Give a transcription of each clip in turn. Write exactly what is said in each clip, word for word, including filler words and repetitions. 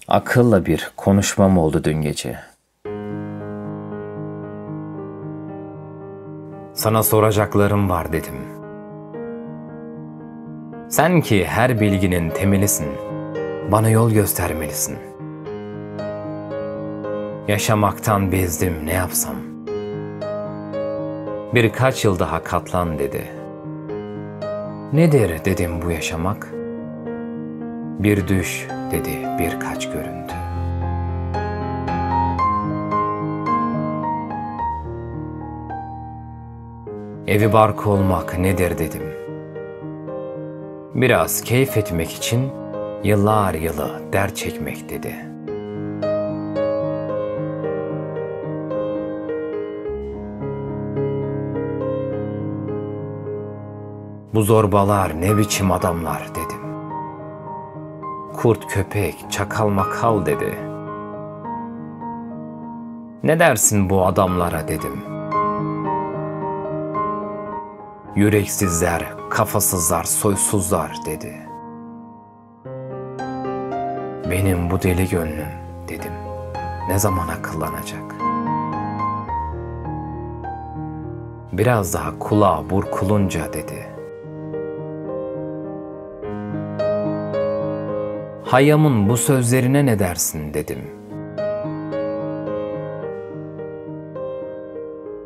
Akılla bir konuşmam oldu dün gece. Sana soracaklarım var dedim. Sen ki her bilginin temelisin, bana yol göstermelisin. Yaşamaktan bezdim, ne yapsam? Birkaç yıl daha katlan dedi. Nedir dedim bu yaşamak? Bir düş dedi birkaç görüntü. Evi barkı olmak nedir dedim. Biraz keyif etmek için yıllar yılı dert çekmek dedi. Bu zorbalar ne biçim adamlar dedim. Kurt köpek, çakal makal dedi. Ne dersin bu adamlara dedim. Yüreksizler, kafasızlar, soysuzlar dedi. Benim bu deli gönlüm dedim. Ne zaman akıllanacak? Biraz daha kulağa burkulunca dedi. Hayyam'ın bu sözlerine ne dersin dedim.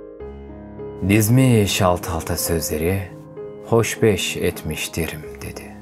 Dizmiş alt alta sözleri, hoş beş etmiş derim dedi.